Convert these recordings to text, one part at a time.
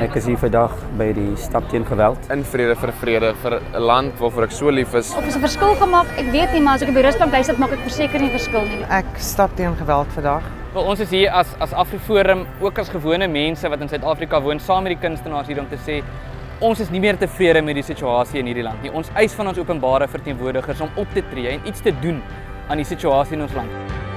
Ek is hier vandag by die Stap-teen-geweld. In vrede vir 'n land waarvoor ek so lief is. Of is 'n verskil gemaak? Ek weet nie, maar as ek op die rusbank bly sit, maak ek verseker nie verskil nie. Ek stap teen geweld vandag. Wel, ons is hier as AfriForum, ook as gewone mense wat in Suid-Afrika woon, saam met die kunstenaars hier om te sê, ons is nie meer tevrede met die situasie in hierdie land nie. Ons eis van ons openbare verteenwoordigers om op te tree en iets te doen aan die situasie in ons land.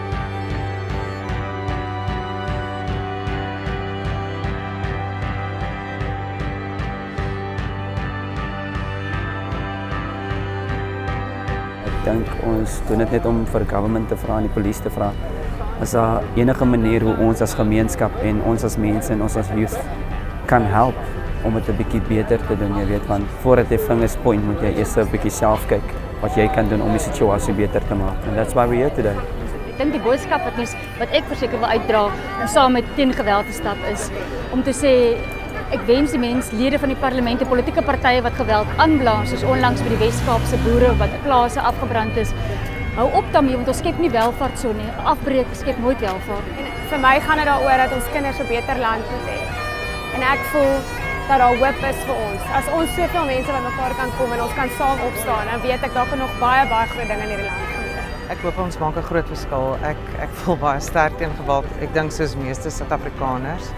Ek dink ons doen dit net om vir government te vra en die polisie te vra. Is daar enige manier hoe ons as gemeenskap en ons as mense en ons as youth kan help om dit 'n bietjie beter te doen, jy weet, want voordat jy vingers point moet jy eers 'n bietjie self kyk wat jy kan doen om die situasie beter te maak. And that's why we're here today. Ek dink die boodskap wat ek verseker wil uitdra en saam met teen geweld te stap is om te sê ek wens die lede van die parlement, die politieke partye wat geweld aanblaas, soos onlangs by die Weskaapse boere wat plase afgebrand is. Hou op daarmee, want ons skep nie welvaart so nie. Afbreek skep nooit welvaart. En vir my gaan dit daaroor dat ons kinders 'n beter land moet hê. En ek voel dat daar hoop is vir ons. As ons soveel mense wat mekaar kan kom en ons kan saam opstaan, dan weet ek daar kan nog baie groot dinge in hierdie land gebeur. Ek hoop ons maak 'n groot verskil. Ek voel baie sterk teen geweld. Ek dink soos meeste Suid-Afrikaners.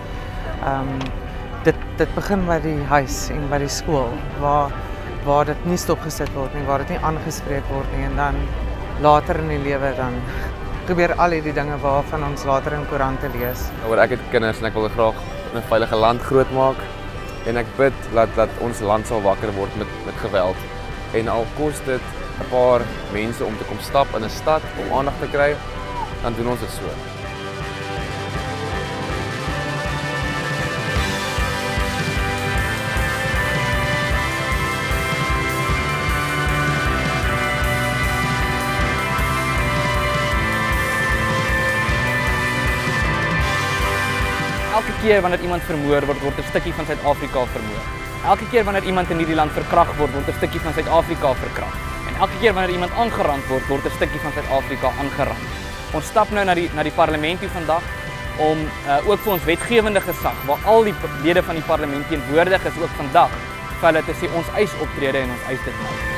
Dit begin by die huis en by die skool waar dit nie stopgesit word nie, waar dit nie aangespreek word nie, en dan later in die lewe dan gebeur al hierdie dinge waarvan ons later in koerante lees. Ek het kinders en ek wil graag 'n veilige land grootmaak en ek bid dat ons land sal wakker word met geweld. En al kos dit 'n paar mense om te kom stap in 'n stad om aandag te kry, dan doen ons dit so. Elke keer wanneer iemand vermoor word, word 'n stukkie van Suid-Afrika vermoor. Elke keer wanneer iemand in hierdie land verkragt word, word 'n stukkie van Suid-Afrika verkragt. En elke keer wanneer iemand aangerand word, word 'n stukkie van Suid-Afrika aangerand. Ons stap nou na die parlement hier vandag om ook vir ons wetgewende gesag, waar al die lede van die parlement teenwoordig is ook vandag, vir hulle te sê ons eis optrede en ons eis dit nou.